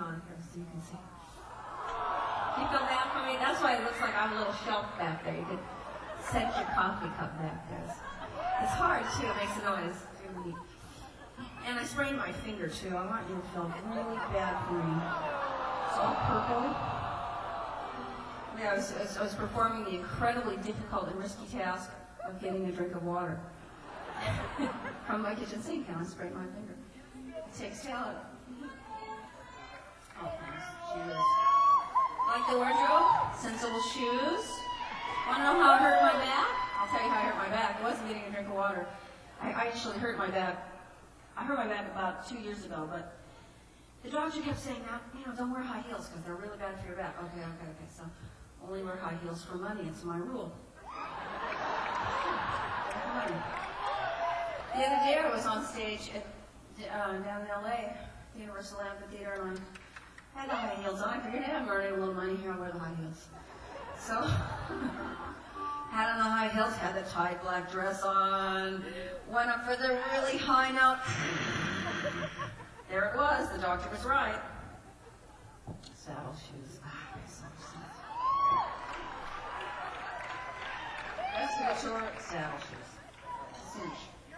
on here so you can see. Can you come back for me? That's why it looks like I have a little shelf back there. You can set your coffee cup back there. It's hard, too. It makes a noise. It's really neat. And I sprained my finger, too. I want you to feel really bad for me. It's all purple. Yeah, I was performing the incredibly difficult and risky task of getting a drink of water from my kitchen sink, and I sprained my finger. It takes talent. Oh, thanks. Shoes. Like the wardrobe? Sensible shoes. Want to know how it hurt my back? I'll tell you how I hurt my back. It wasn't getting a drink of water. I actually hurt my back. I hurt my back about 2 years ago, but the doctor kept saying, now, don't wear high heels because they're really bad for your back. Okay. So only wear high heels for money. It's my rule. The other day I was on stage down in LA, the Universal Amphitheater, and I had the high heels on. I figured, hey, I'm earning a little money here, I'll wear the high heels. So, had on the high heels, had the tight black dress on, went up for the really high note. There it was, the doctor was right. Saddle shoes. That's the short saddle shoes. Cinch.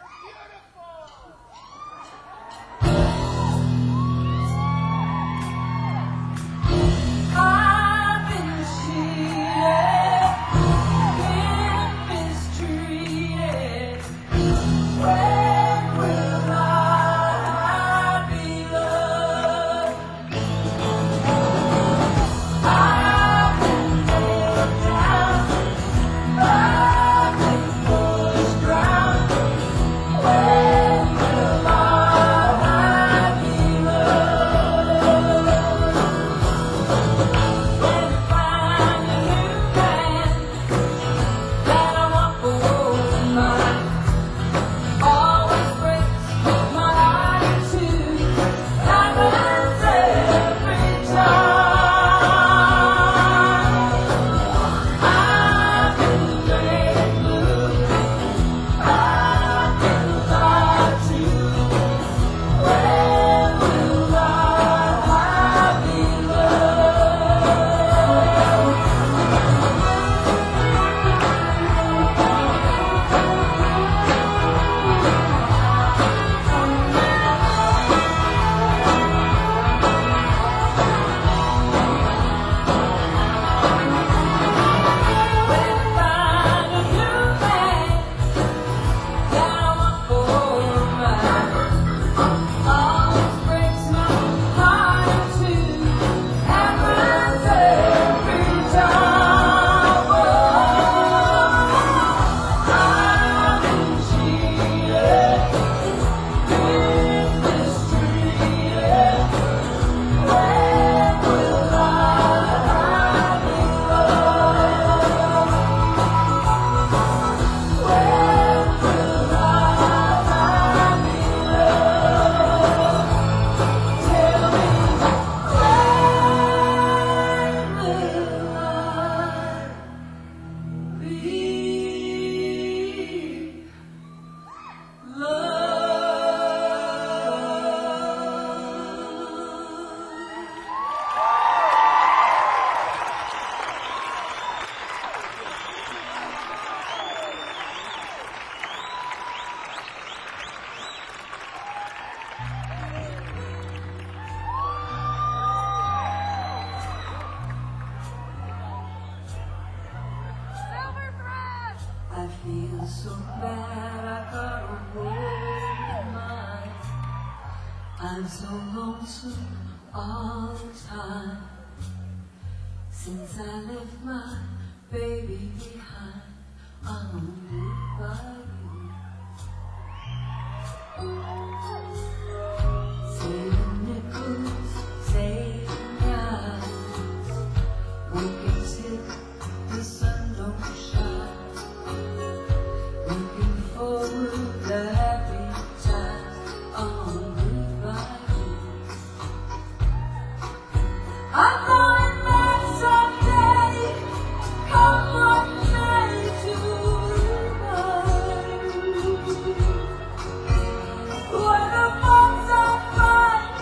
so bad I got a broken mind. I'm so lonesome all the time since I left my baby behind on goodbye. Saving nickels, saving dimes, working till the sun don't shine, looking forward to happy times on goodbye. I'm going back someday, come what may tonight. When the folks are fine,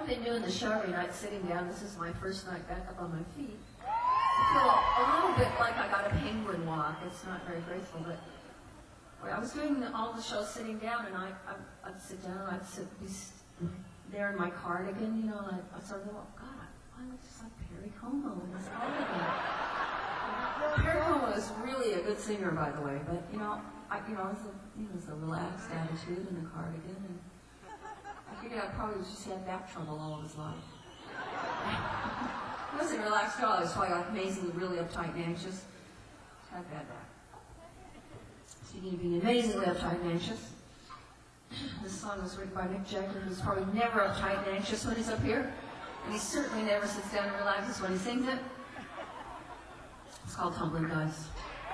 I've been doing the show every night sitting down. This is my first night back up on my feet. I feel a little bit like I got a penguin walk. It's not very graceful, but I was doing all the shows sitting down, and I'd sit down, and I'd be there in my cardigan, you know, and I'd sort of go, oh, God, I look just like Perry Como in this cardigan. Perry Como is really a good singer, by the way, but, it's a relaxed attitude in the cardigan, and I figured I probably just had back trouble all of his life. I wasn't relaxed at all. I was probably like amazingly really uptight and anxious. Had bad back. Speaking of being amazingly uptight and anxious, this song was written by Mick Jagger, who's probably never uptight and anxious when he's up here, and he certainly never sits down and relaxes when he sings it. It's called Tumbling Dice.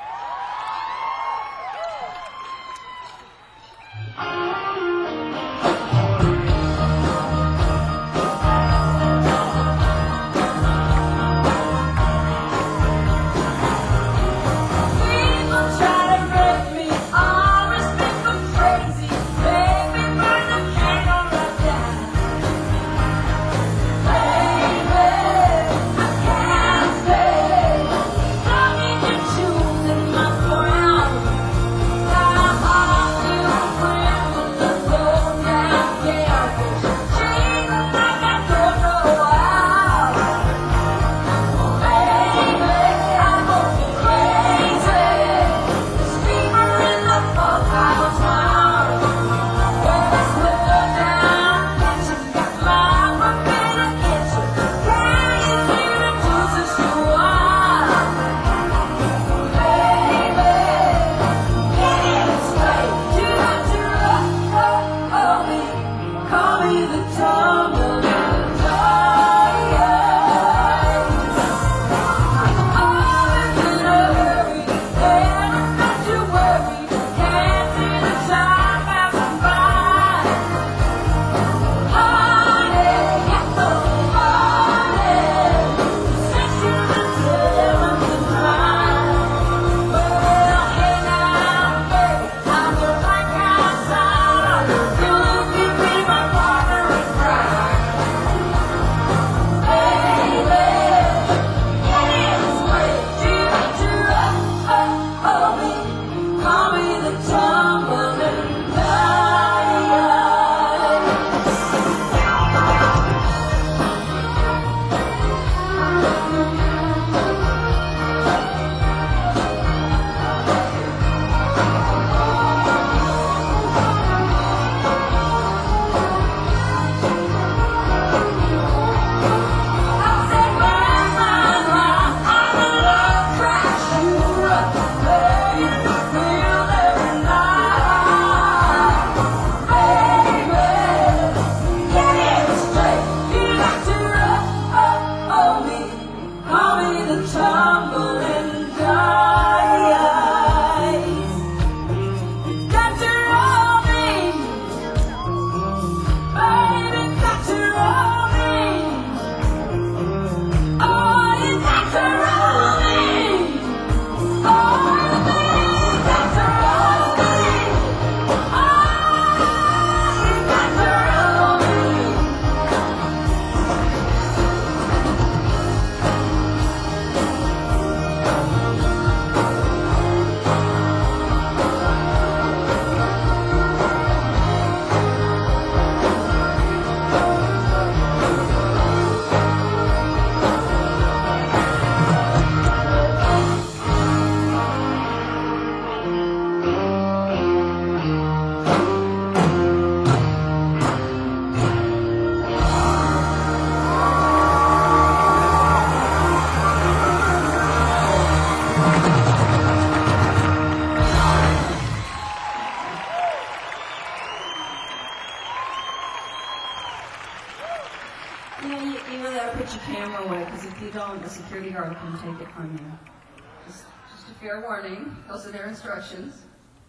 security guard can take it from you. Just a fair warning. Those are their instructions.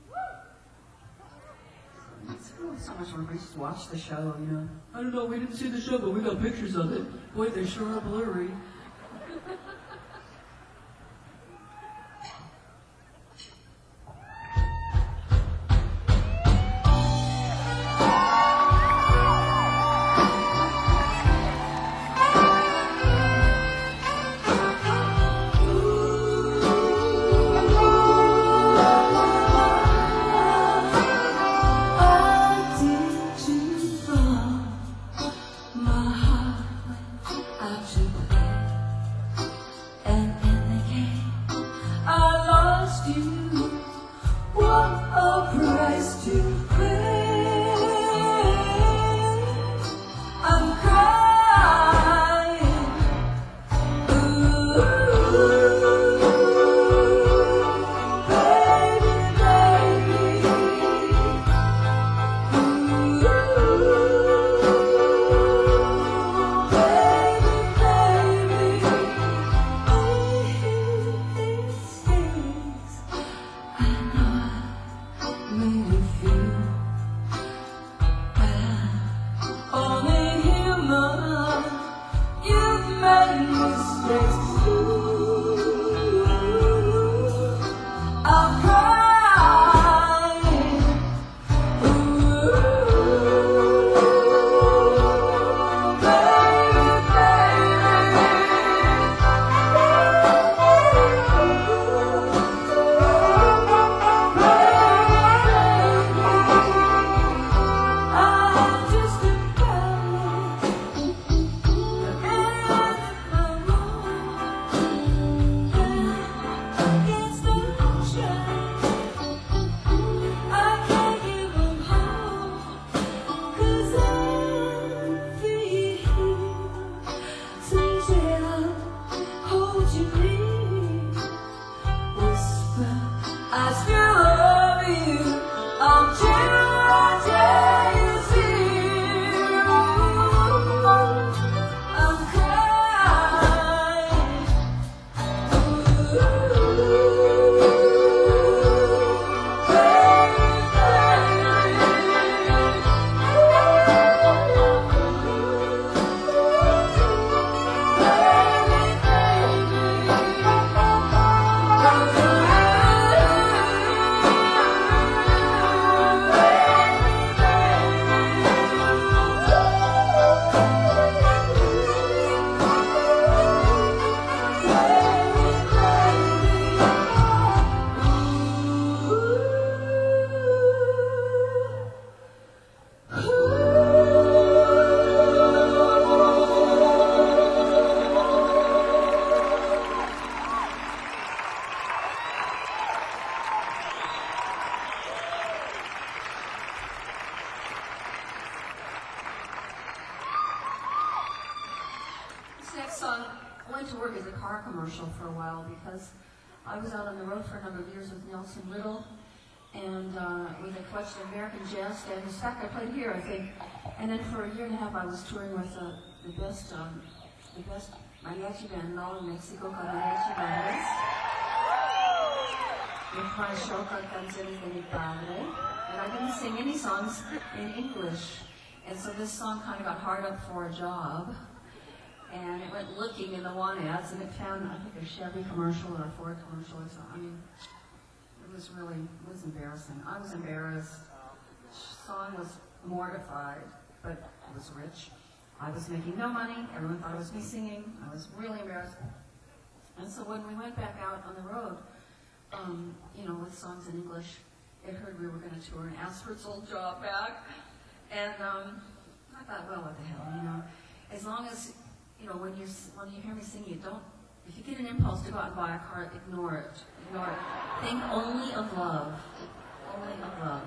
It's really so much more gracious to watch the show, you know. I don't know, we didn't see the show, but we got pictures of it. Boy, they sure are blurry. you. What a price to pay. I'm crying. Ooh, baby, baby. Ooh, baby, baby. These things I know made you feel bad. Only human. You've made mistakes too. I'm crying. Ooh, baby, I'm just a against the ocean. I can't give them hope, 'cause every sunset I'll hold you near. Whisper, I still love you until that day is here. I'm crying. This next song went to work as a car commercial for a while because I was out on the road for a number of years with Nelson Riddle and with a collection of American jazz standards. In fact, I played here, I think. And then for a year and a half, I was touring with the best mariachi band in all of Mexico, called Mariachi Bandes. With my show called Canciones de mi Padre. And I didn't sing any songs in English. And so this song kind of got hard up for a job. And it went looking in the want ads, and it found, I think, a Chevy commercial or a Ford commercial or something. I mean, it was embarrassing. I was embarrassed. The song was mortified, but it was rich. I was making no money. Everyone thought it was me singing. I was really embarrassed. And so when we went back out on the road, with songs in English, it heard we were going to tour and asked for its old job back. And I thought, well, what the hell, as long as, when you hear me singing, if you get an impulse to go out and buy a car, ignore it. Think only of love. Only of love.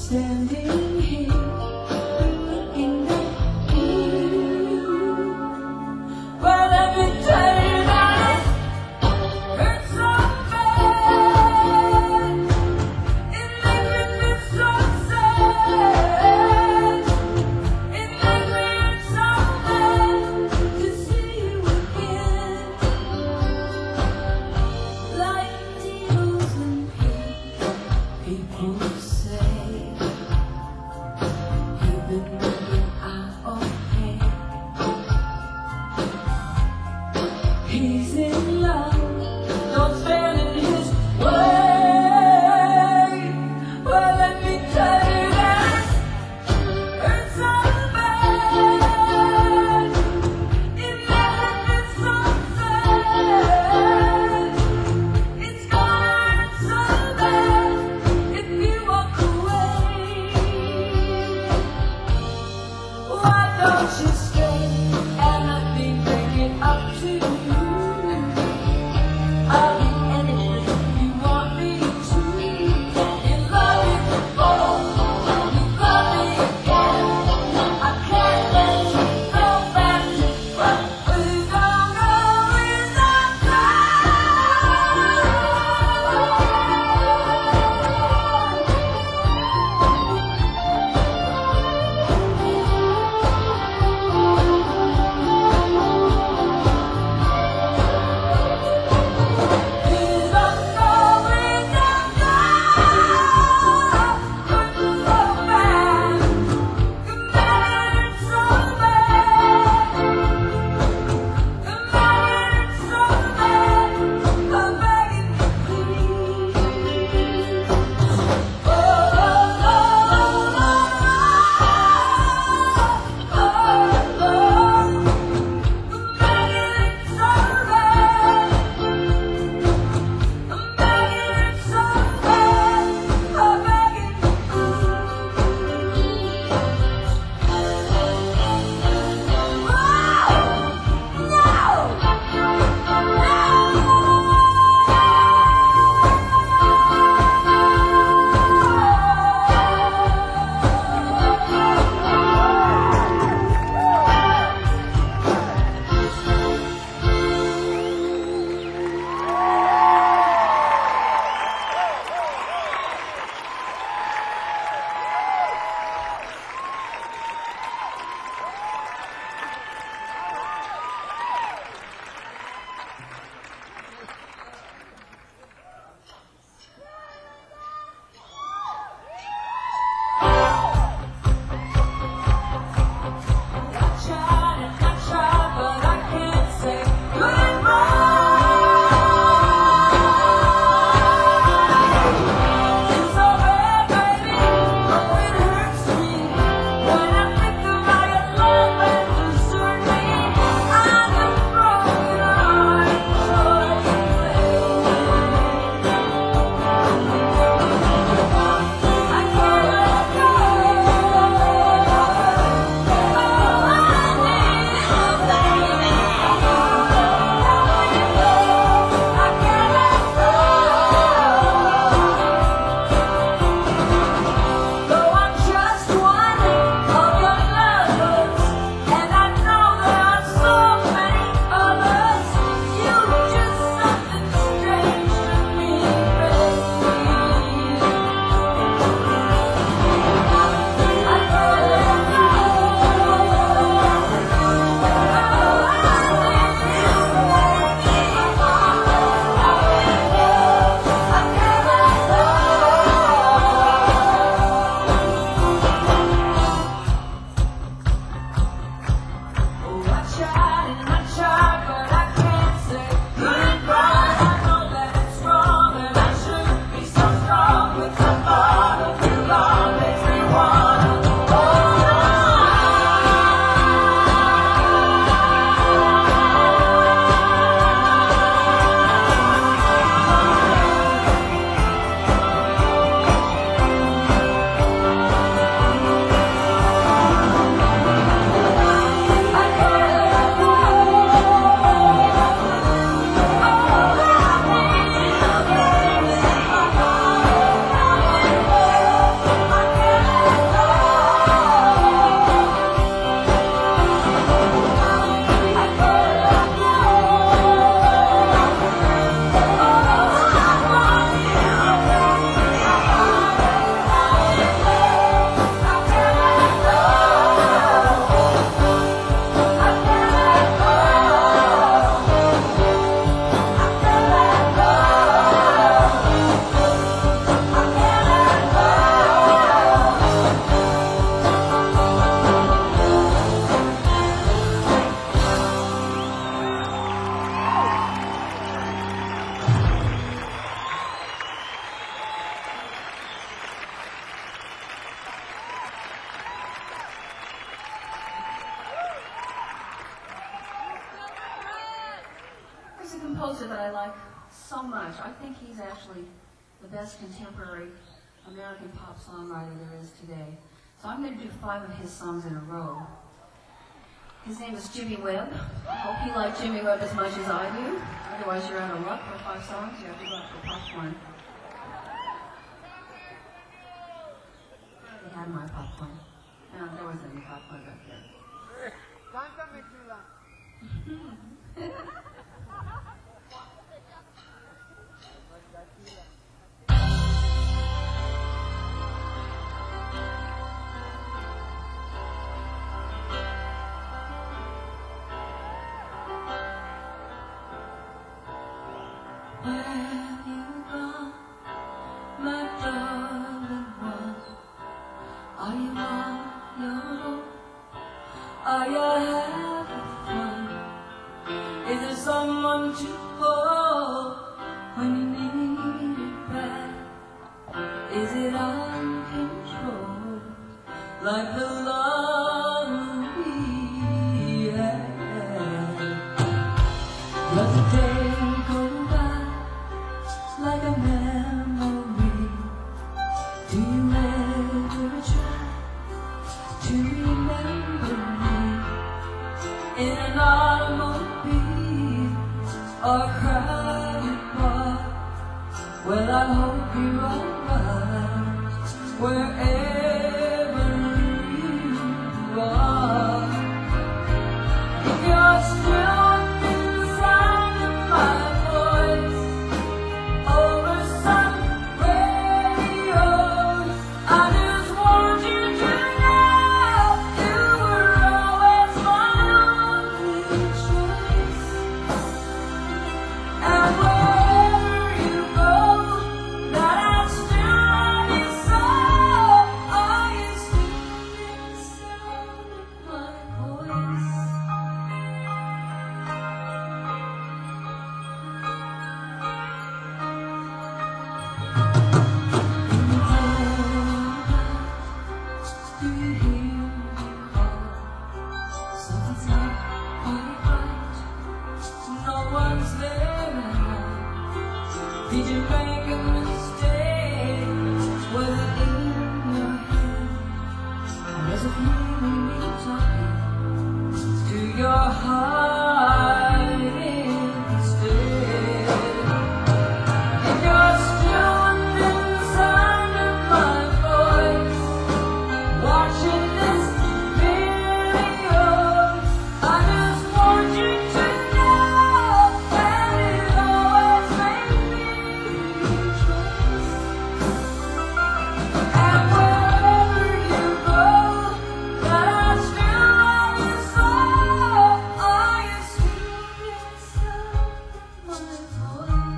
standing here in the view. Well, let me tell you that it hurts so bad. It makes me feel so sad. It makes me hurt so bad to see you again. Like needles and pink, people say you've been moving out of hand. He's in love, don't stand in his way. But let me tell you that it hurts so bad. It never been so sad. It's gonna hurt so bad if you walk away. Why don't you stay and let me bring it up to you? I'll be anything you want me to. You love me before, you love me again. I can't let you go back to front. Please don't go, please don't go. composer that I like so much. I think he's actually the best contemporary American pop songwriter there is today. So I'm going to do 5 of his songs in a row. His name is Jimmy Webb. I hope you like Jimmy Webb as much as I do. Otherwise, you're out of luck for 5 songs. You have to go out for popcorn. I had my popcorn. No, there wasn't any popcorn back there. Cántame, chula. Where have you gone, my darling one? Are you on your own? Are you having fun? Is there someone to hold when you need it back? Is it uncontrolled, like the love we had? Does the day go by like a memory? Do you ever try to remember me in an automobile or a crowded bar? Well, I hope you're alright wherever you are. If you're still within the sound of my voice over some radio, I just want you to know you were always my only choice. And wherever you go, that I still love you so. Are you still in the sound of my voice? Do you hear me call? Something's not quite right. No one's there now. Did you make a mistake? Was it in your head? Or is it feeling me talking to your heart instead? If you're still within the sound of my voice, watching this video, I just want you to know that it always made me rejoice. And wherever you go, that I still love you so. Are you still in the sound of my voice?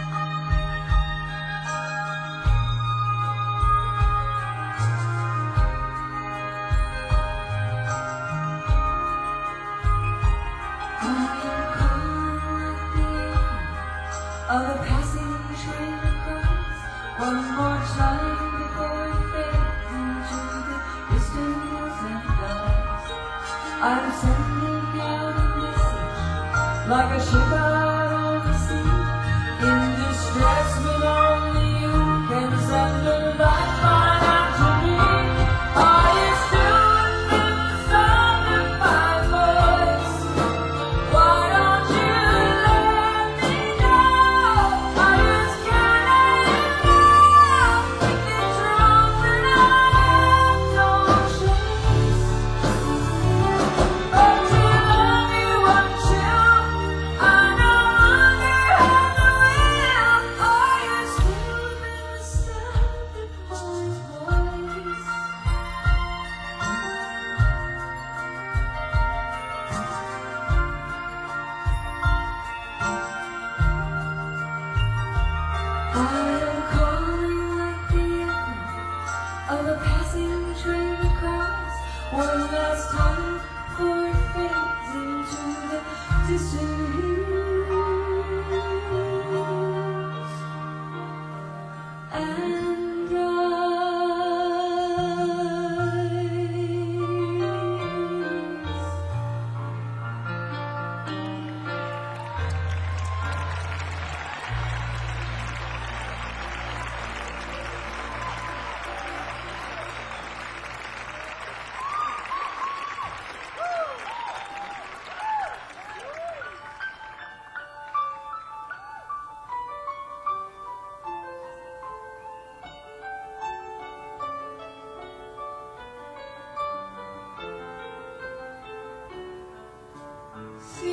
I am calling of a passing train across one more time before it fades into the distance and dies. I'm sending out a message like a ship out on the sea, in distress, but only you can send a lifeline out to me. Are you still within the sound of my voice? Why don't you let me know? I just can't let you know. It's wrong that I don't choose. But to love you until I no longer have the will. Are you still within the sound of my voice? I am calling like the echo of a passing train across one last time before it fades into the distance and dies.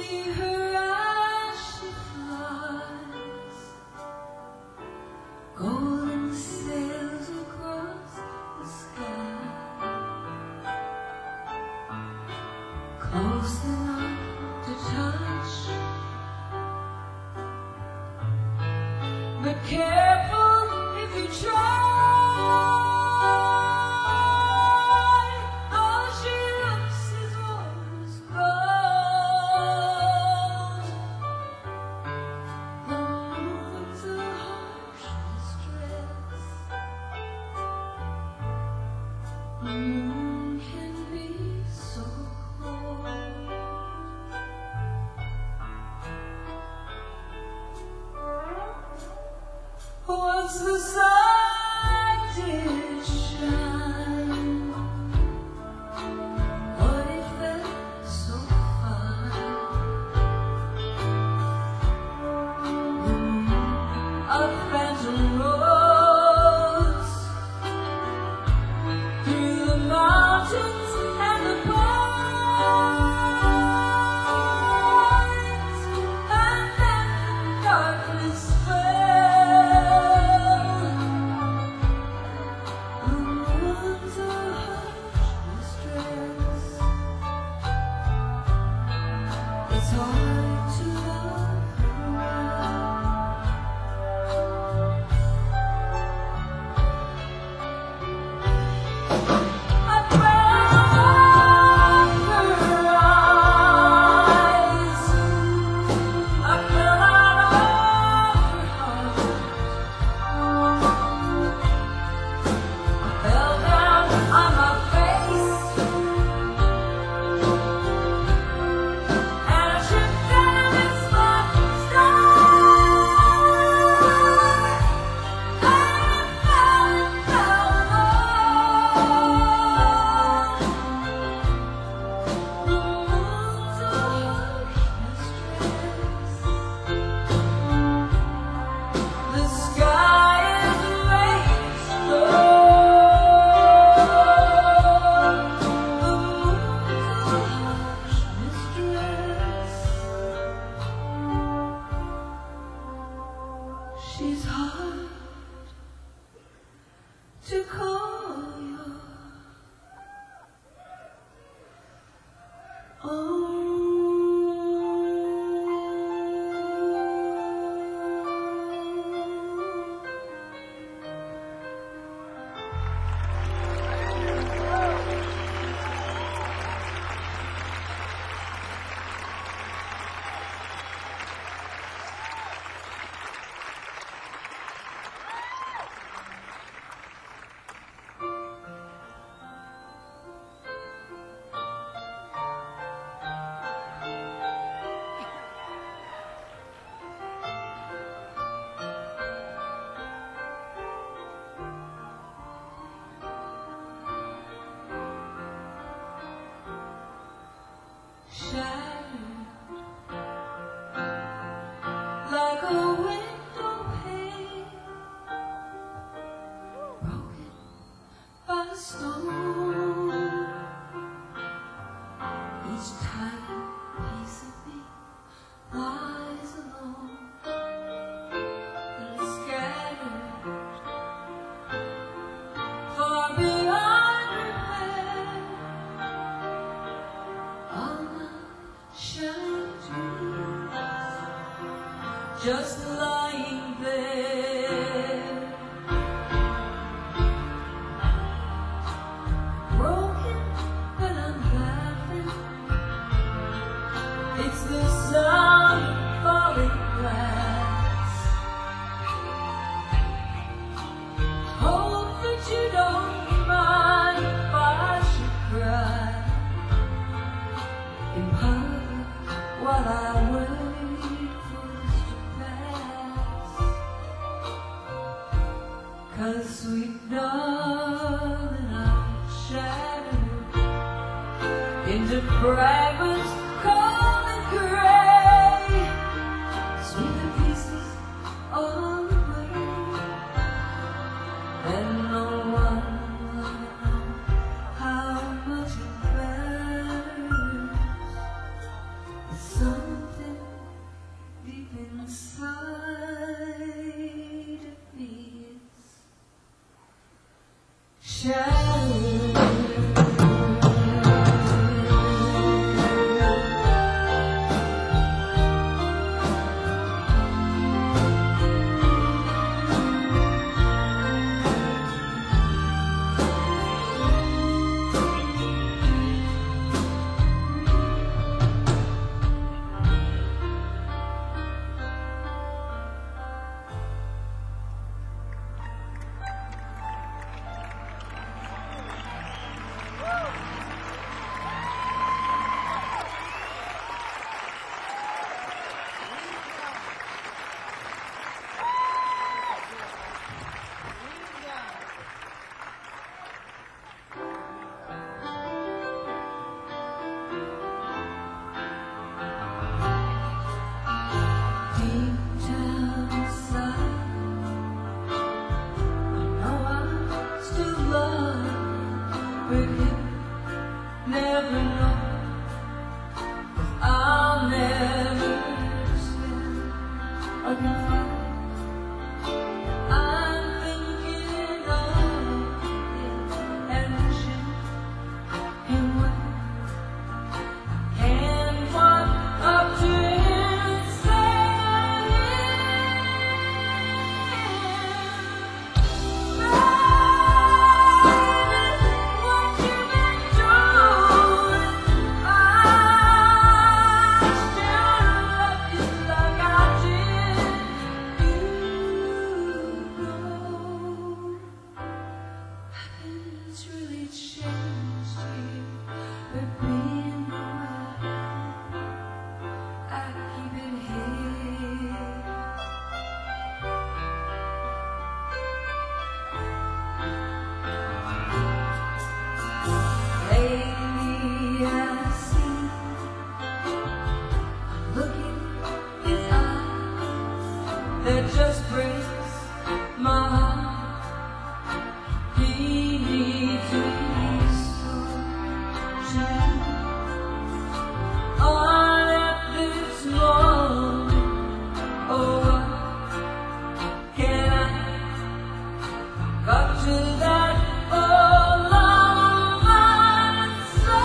see her as she flies, golden sails across the sky, close enough to touch, but careful if you try. Though she looks as warm as gold, the moon's a harsh mistress. The moon can be so cold. Once the sun did shine, but it felt so fine. A phantom rose through the mountains and the pines, and then the darkness fell. The moon's a harsh mistress. It's hard to love her well. I felt her eyes, I fell out of her heart, fell down on my face, and I tripped down this sparkling star, and fell alone. The moon's a harsh mistress. The sky is raining snow. The moon's a harsh mistress. She's hard to call your own. Shattered like a window pane, broken by the storm. Each tiny piece of me lies alone and scattered far beyond repair. All my shining dreams just lying there, broken, but I'm laughing. It's the sound of falling glass. Hope that you don't mind if I should cry in public while I wait for this to pass. 'Cause sweet darling, I'm shattered into fragments cold and gray. Sweet the pieces all away, and no one will know how much it matters. The sun but you never know, 'cause I'll never stand again. I'm thinking of you and wishing you well. Can't walk up to him and say that just breaks my heart. He needs me so true. On at this moment, oh, what can I got to that old long line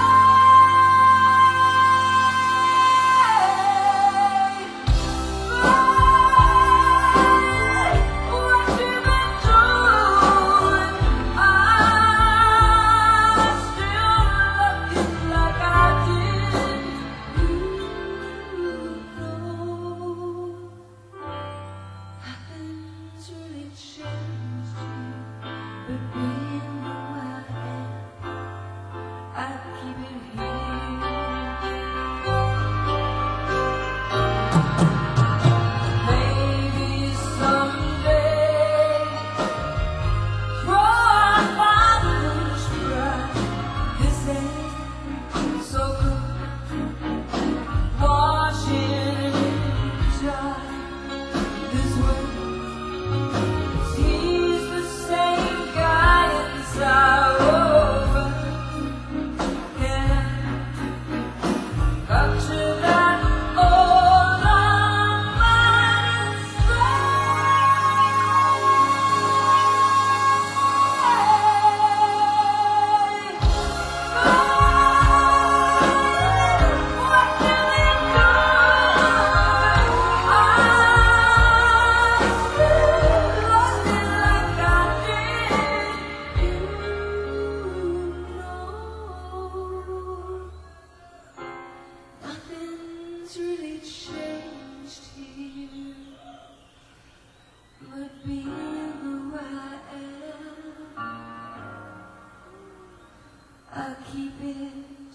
I keep it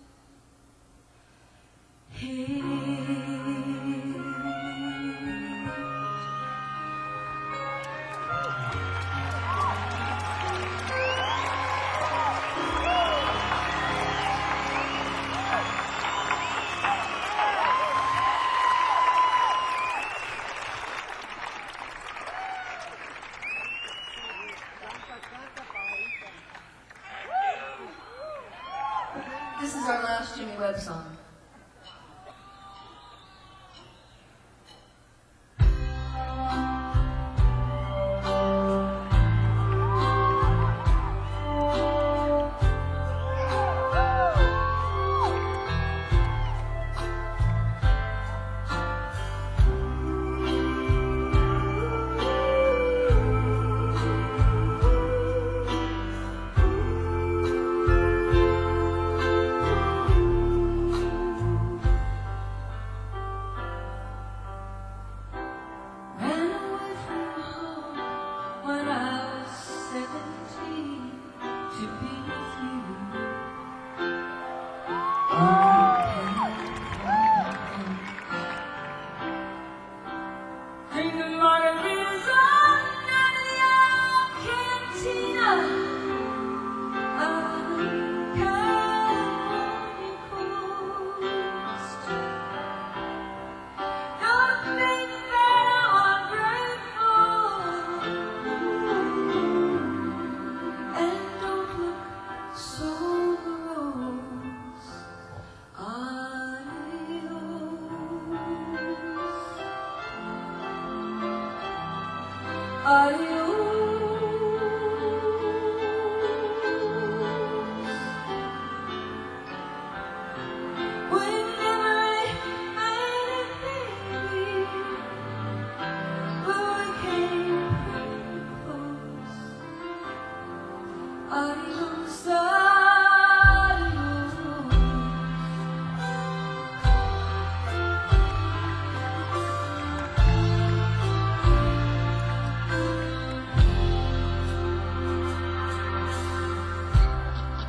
here. This is our last Jimmy Webb song.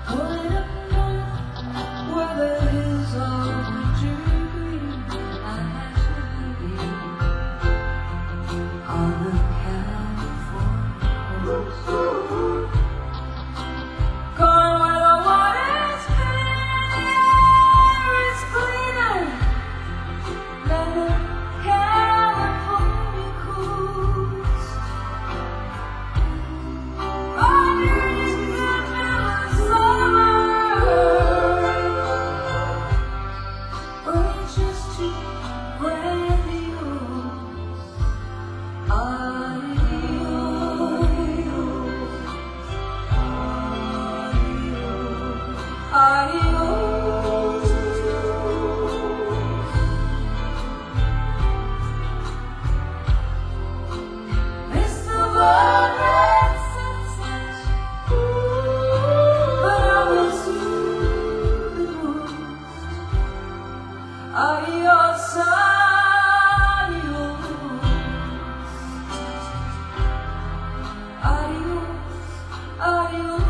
Pulling up north, where the hills are winter green, I should be on the California coast. Going where the water's clear, it's cleaner than the California coast. Underneath the middle summer, we're just too grandiose. Adios, it's the world that sunset, but I will see the most. Adios, adios, adios.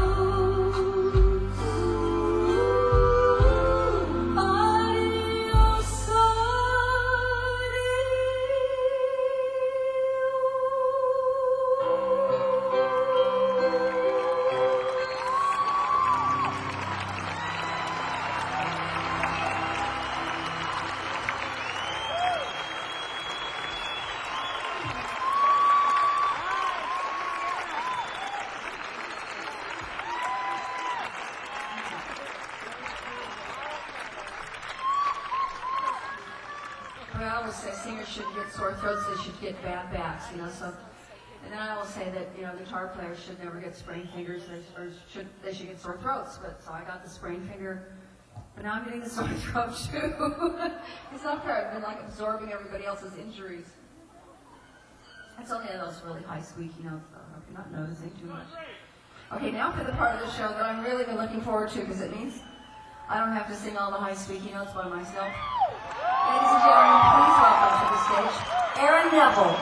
I always say singers shouldn't get sore throats, they should get bad backs, you know, so. And then I always say that, you know, guitar players should never get sprained fingers, they should get sore throats, but so I got the sprained finger, but now I'm getting the sore throat too. It's not fair, I've been like absorbing everybody else's injuries. It's only those really high squeaky notes though, I hope you're not noticing too much. Okay, now for the part of the show that I'm really been looking forward to, because it means I don't have to sing all the high squeaky notes by myself. Ladies and gentlemen, please welcome to the stage, Aaron Neville.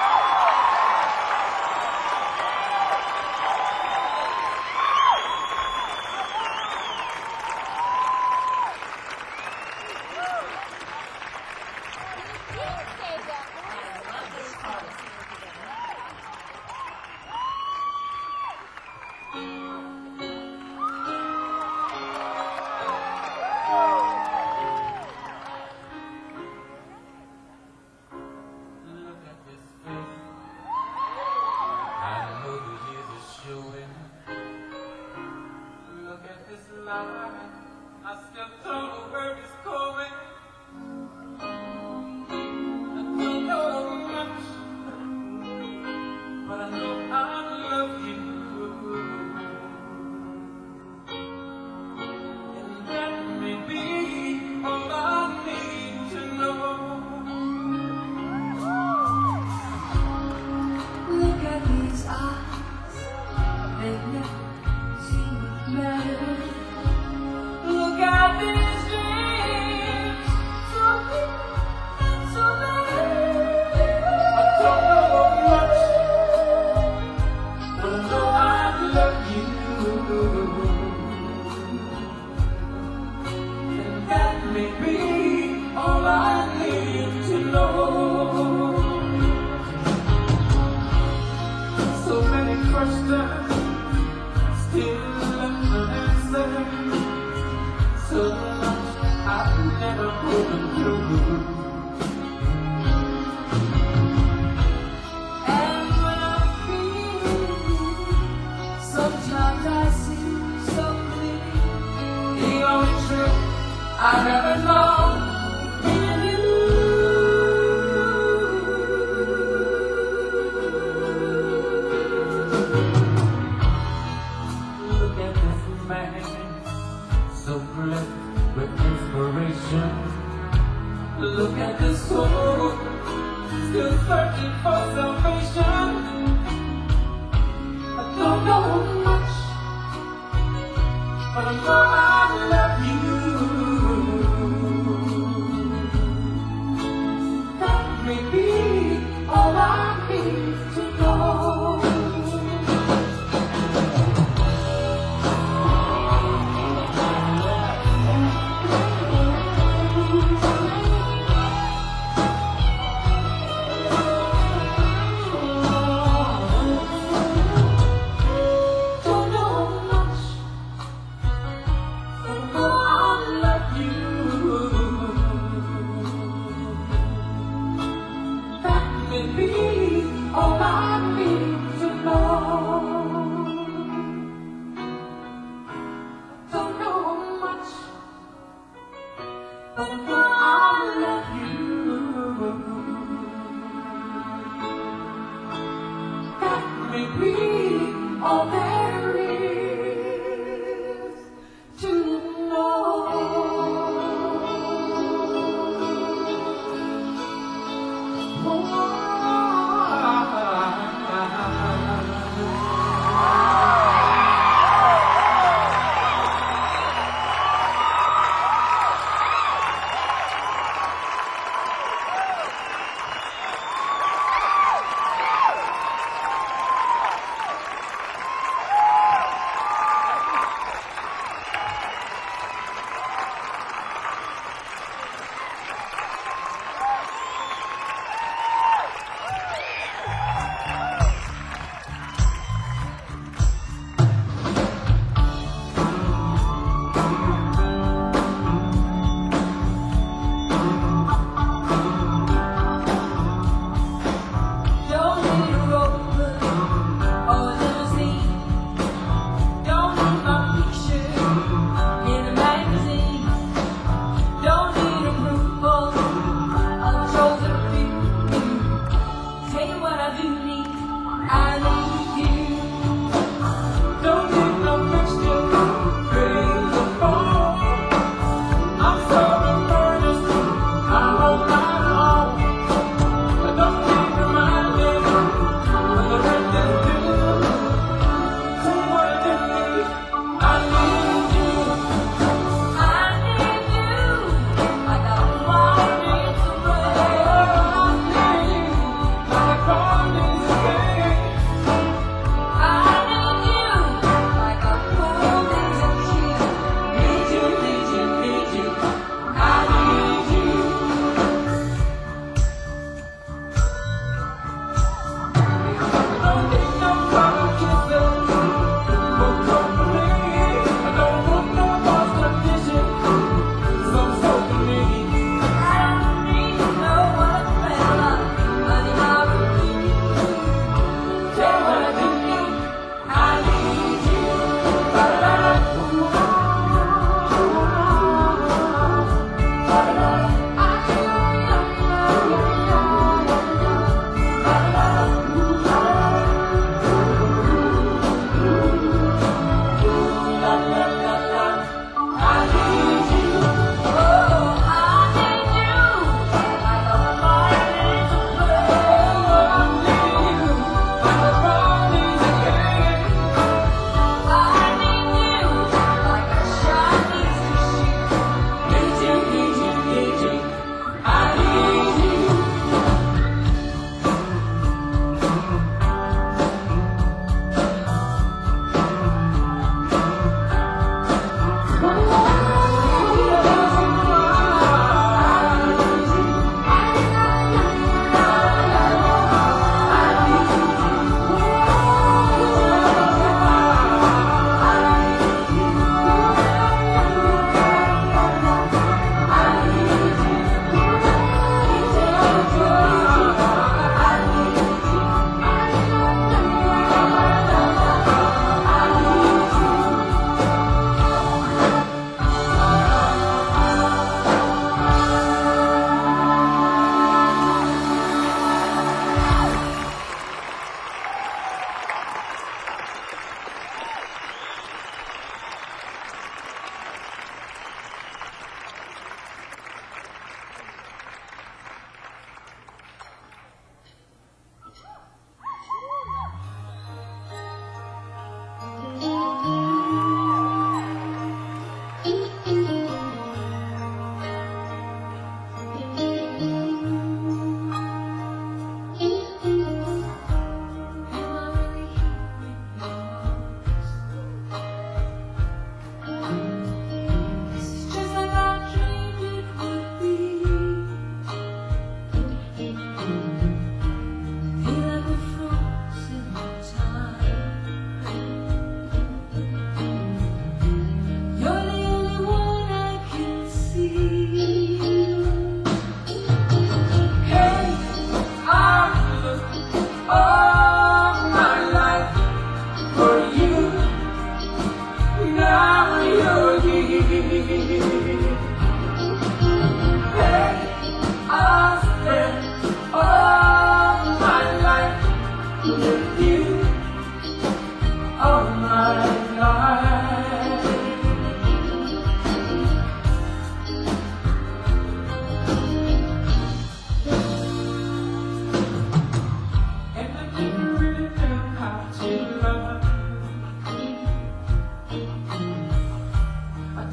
I still don't know where it's going. I don't know much, but I know I love you. And that may be all I need to know. Look at these eyes, they've never seen better. Look at these dreams, so big and so bad. I don't know much, but I know I love you. And that may be all I need to know. So many questions, still unanswered. So much I've never broken through. And when I feel you, sometimes I see so clear. The only truth I've ever known, Me and you. look at this man, so blessed with inspiration. Look at this soul, still searching for salvation. I don't know much, but I know I love you. That may be all I need to know.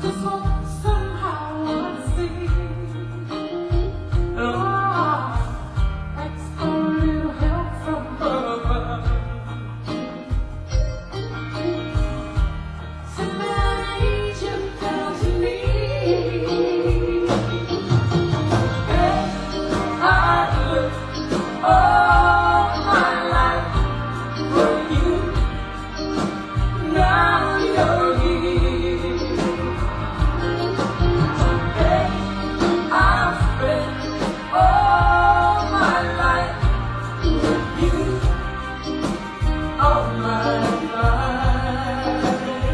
Just want somehow to see. Ask for a little help from above. Somebody needs you down to me. Hey, I've looked all my life for you. Now you're here. Hey, I've spent all my life with you. All my life.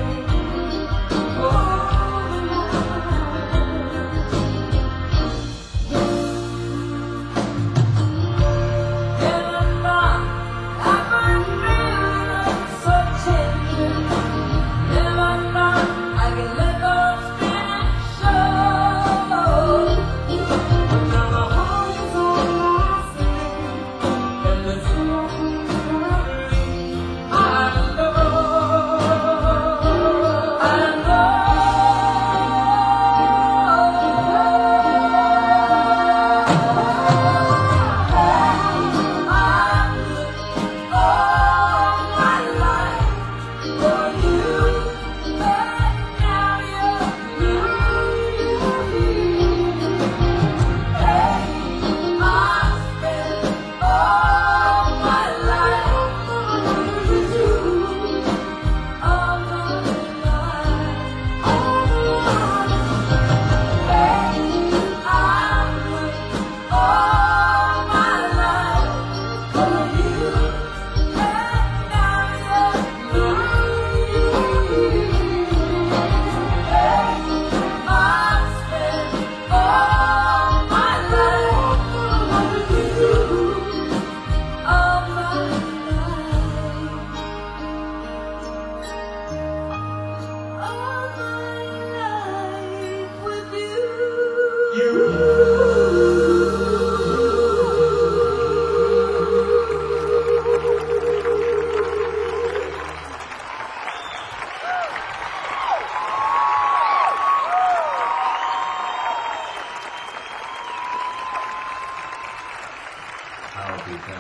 I'll be back.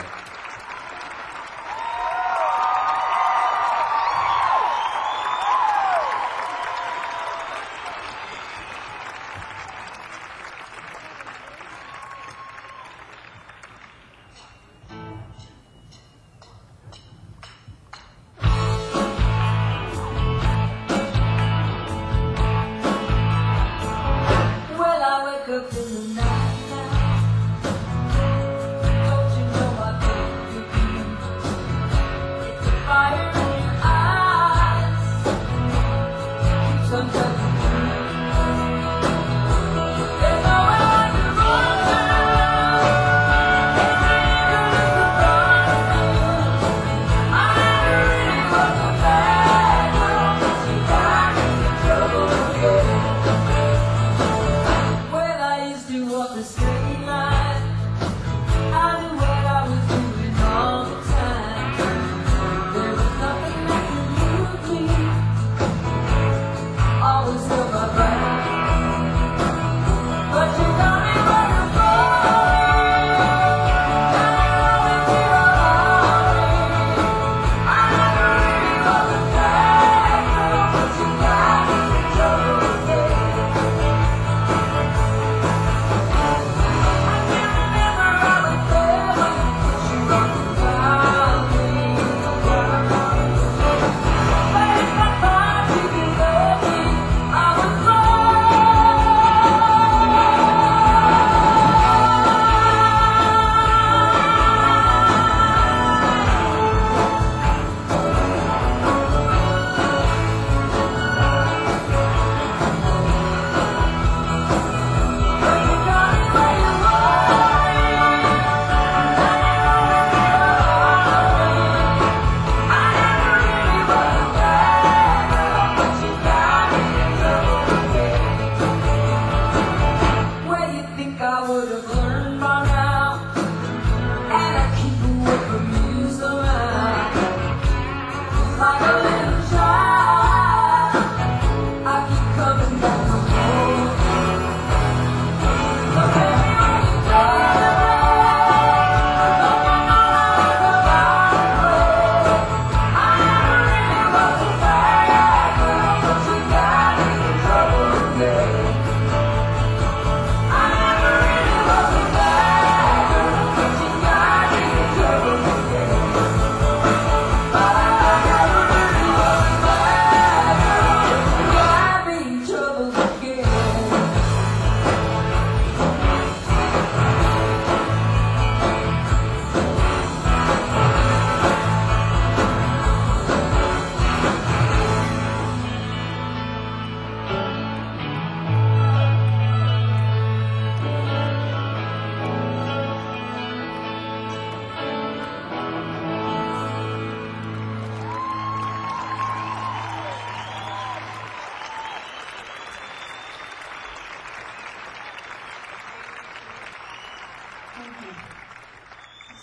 Well, I wake up in the night now. Don't you know I think you be? It's a fire in your eyes. Keeps on touching me. There's nowhere to run now. Can't even look around me. I never really was a bad girl, but you got me in trouble again. Well, I used to walk the straight line. I knew what I was doing all the time. There was nothing that could move me. Always felt my back. But you got me running for me. And you always feel alone. I never really was a bad girl, but you got me in trouble again.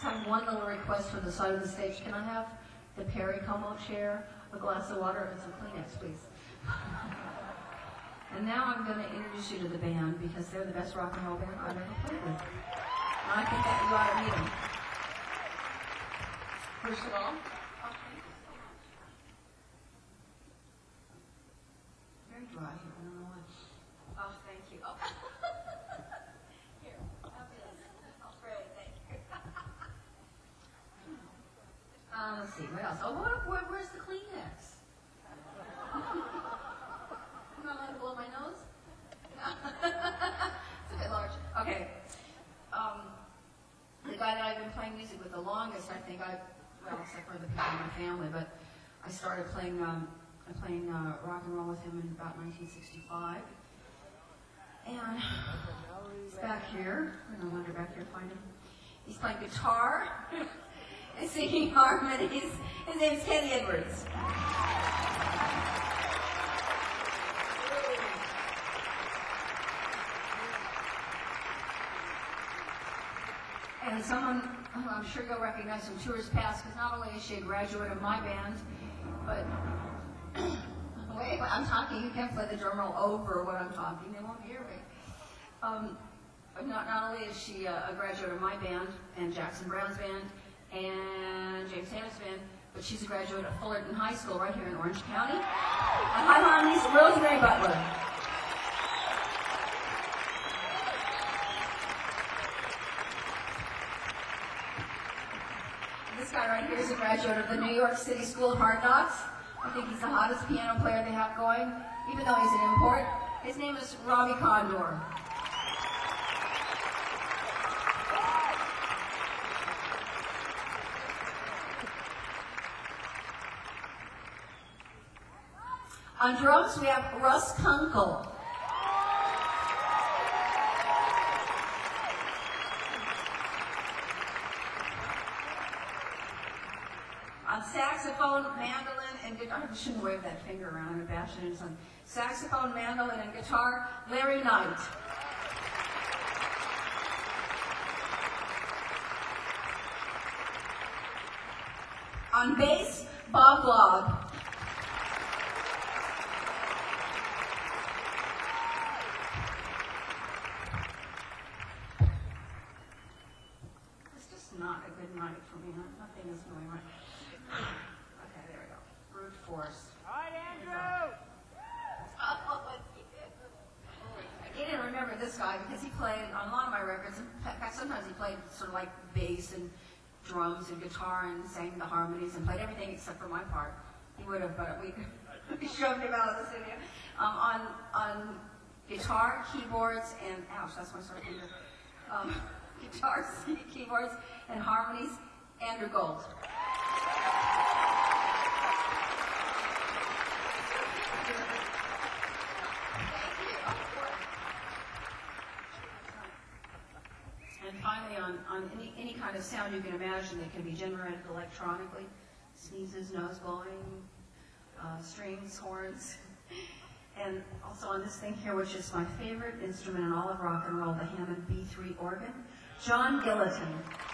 have one little request from the side of the stage. Can I have the Perry Como chair, a glass of water, and some Kleenex, please? And now I'm going to introduce you to the band because they're the best rock and roll band I've ever played with. And I think that you ought to meet them. First of all, very dry here. I don't know why. Oh, thank you. Oh. Here, have this. Oh, great, thank you. Let's see, what else? Oh, where's the Kleenex? I'm not allowed to blow my nose? It's a bit large. Okay. The guy that I've been playing music with the longest, I think, well, except for the people in my family, but I started playing rock and roll with him in about 1965. And he's back here. I don't wonder back here, find him. He's playing guitar and singing harmonies. His name's Kenny Edwards. And someone, I'm sure you'll recognize from tours past, because not only is she a graduate of my band, but, wait, I'm talking, you can't play the drum roll over what I'm talking, they won't hear me. Not only is she a graduate of my band, and Jackson Brown's band, and James Taylor's band, but she's a graduate of Fullerton High School right here in Orange County. And high harmonies, Rosemary Butler. This guy right here is a graduate of the New York City School of Hard Knocks. I think he's the hottest piano player they have going, even though he's an import. His name is Robbie Condor. On drums, we have Russ Kunkel. On saxophone, mandolin, and guitar, I shouldn't wave that finger around, I'm bashing into something. Saxophone, mandolin, and guitar, Larry Knight. On bass, Bob Lobb. It's just not a good night for me. Nothing is going right. Okay, there we go. Brute force. All right, Andrew! I didn't remember this guy because he played on a lot of my records. In fact, sometimes he played sort of like bass and drums and guitar and sang the harmonies and played everything except for my part. He would have, but we shoved him out of the studio. On guitar, keyboards, and ouch, that's my sore finger. Guitars, keyboards, and harmonies, Andrew Gold. And finally, on any kind of sound you can imagine that can be generated electronically, sneezes, nose blowing, strings, horns, and also on this thing here, which is my favorite instrument in all of rock and roll, the Hammond B3 organ, John Gilliton.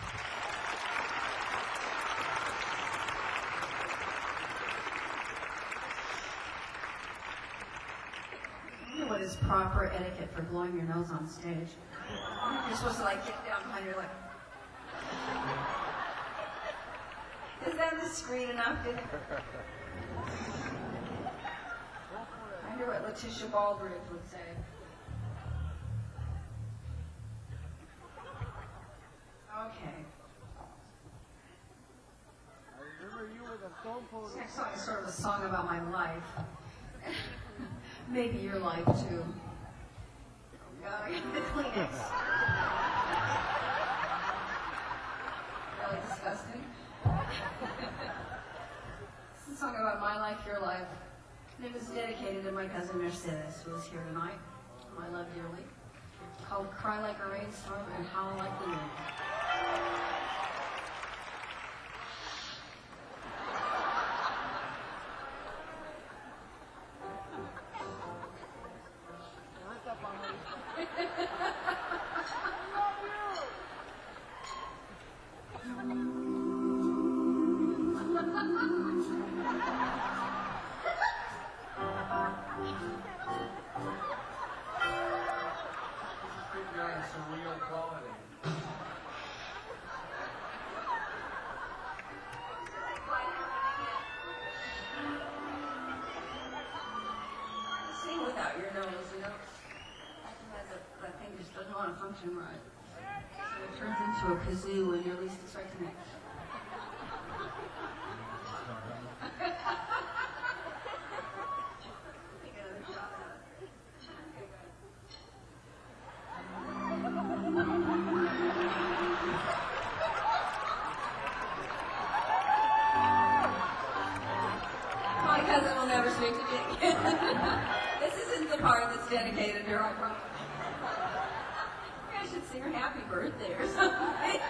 What is proper etiquette for blowing your nose on stage? You're supposed to like get down behind your leg. Is that discreet enough? I hear what Letitia Baldridge would say. Okay. I remember you with a stone cold. This next song is sort of a song about my life. Maybe your life too. The Kleenex. Really disgusting. This is a song about my life, your life. And it was dedicated to my cousin Mercedes, who is here tonight, whom I love dearly. Called Cry Like a Rainstorm and Howl Like the Wind. not function right. So it turns into a kazoo when you're least expecting it. Take another shot at it. My cousin will never speak to me again. This isn't the part that's dedicated to her, I promise. Maybe I should sing her happy birthday or something.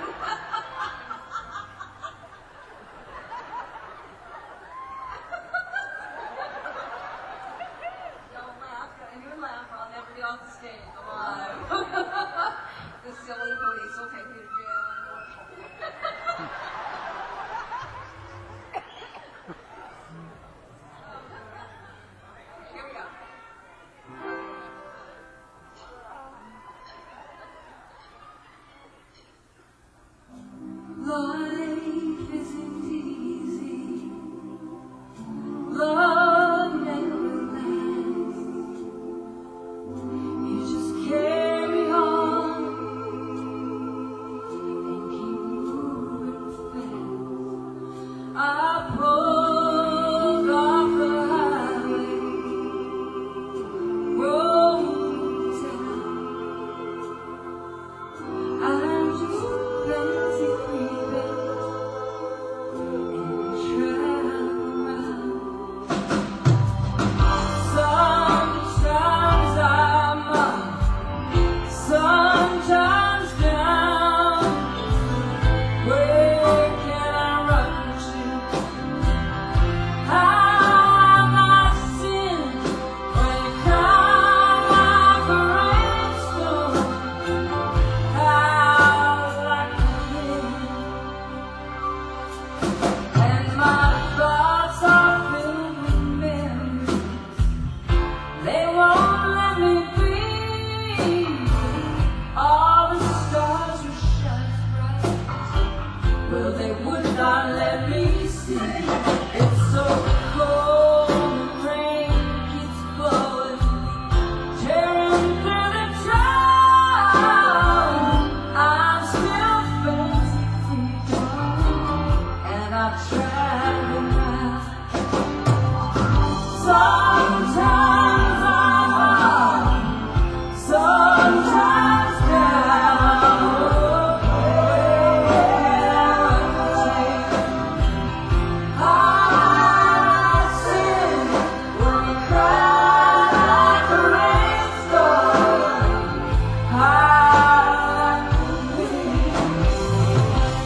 Don't laugh, don't even laugh, or I'll never be off the stage alive. The silly police will take me to jail. I know. Here we go. Life isn't easy. Love never lasts. You just carry on and keep moving fast. I pulled off the highway, rolled down. I'm just a fancy creeping and traveling around. Sometimes I'm up, sometimes down. Where can I run to? How am I sinning when you come like a rainstorm? How like the wind, and my thoughts are filled with memories. They won't let me be. All the stars were shining bright. Well, they would not let me see. It's so cold, the rain keeps blowing, tearing through the town. I'm still fancy free, and I've tried it now. Sometimes I'm up, sometimes down. Where can I take? I sin when you cry like a rainstorm. I like the wind.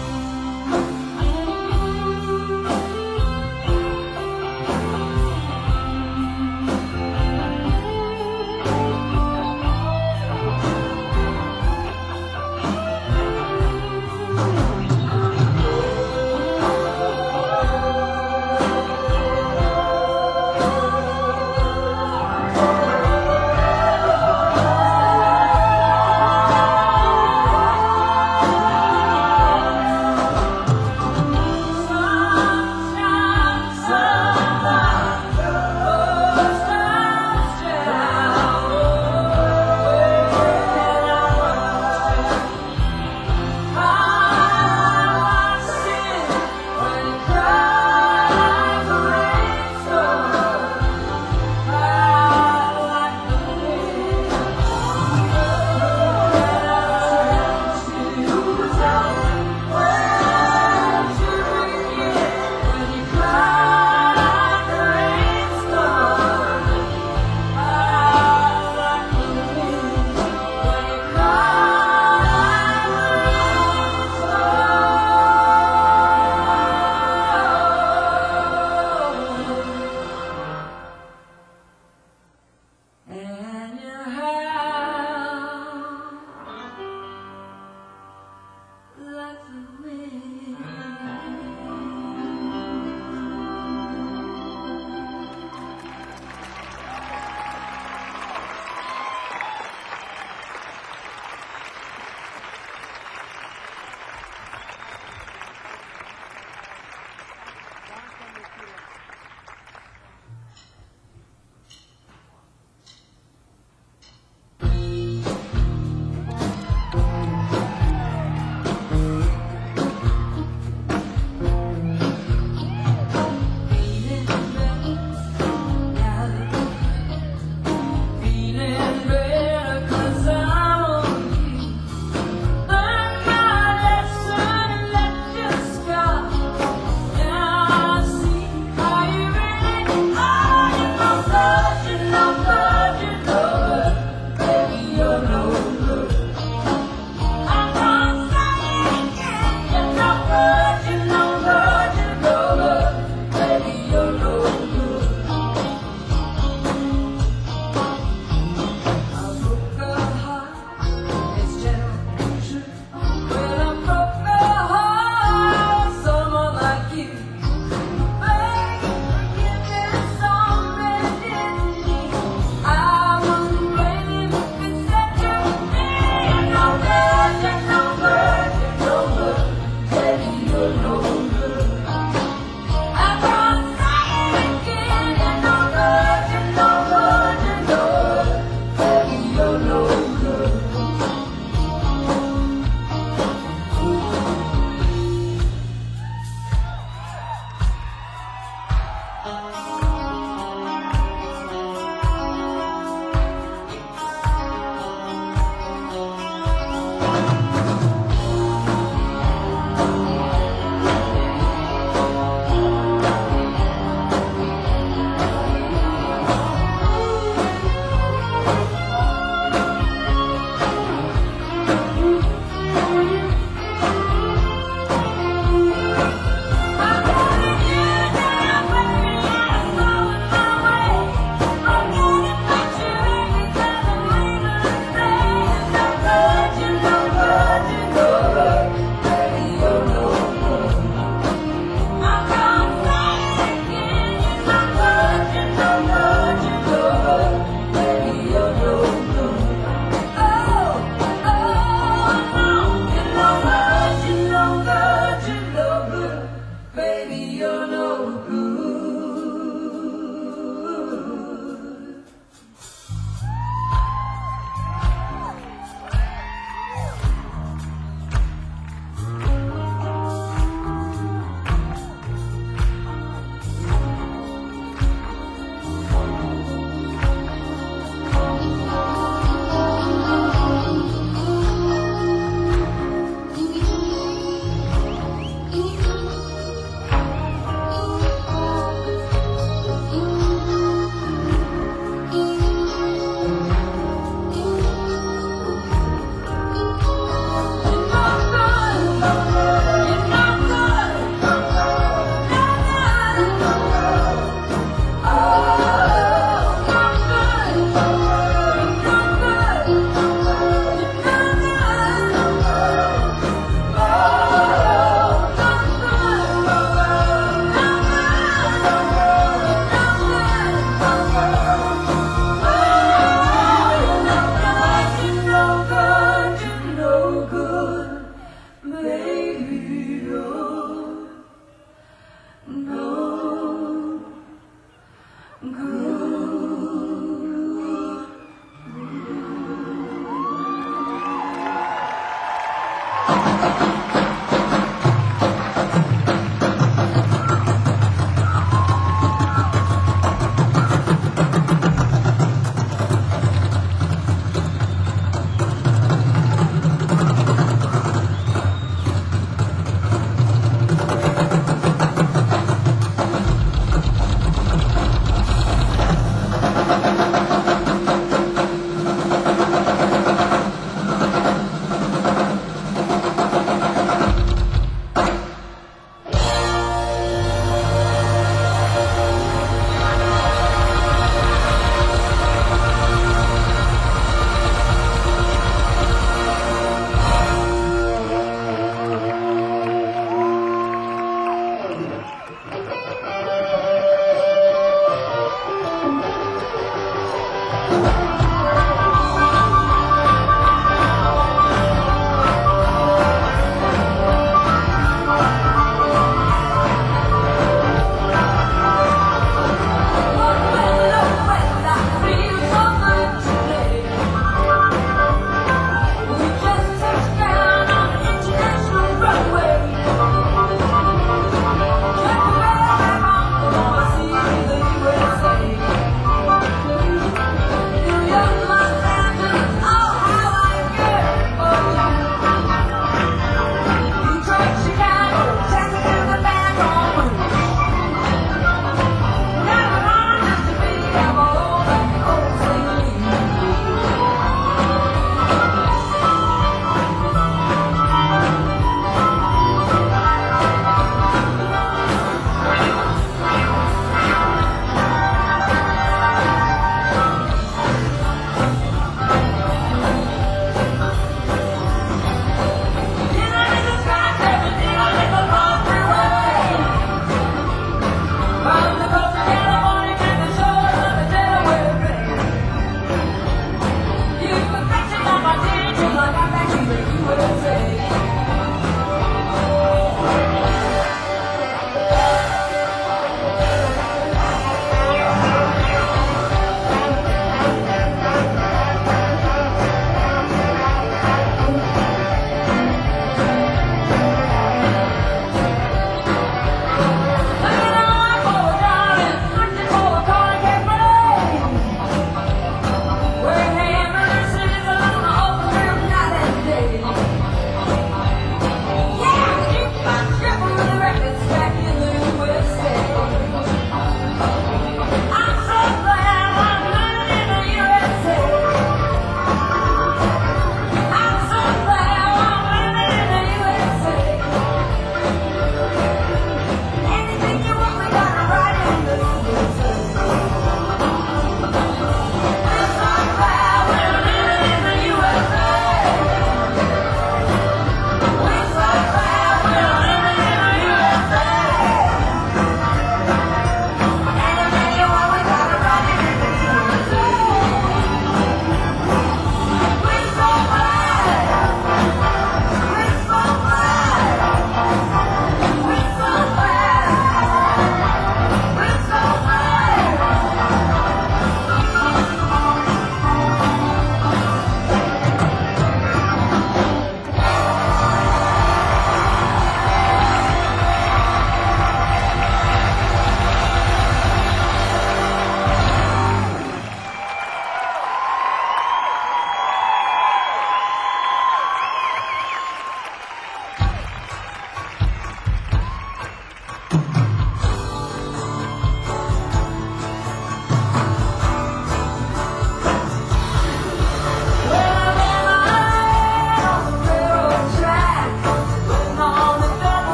And your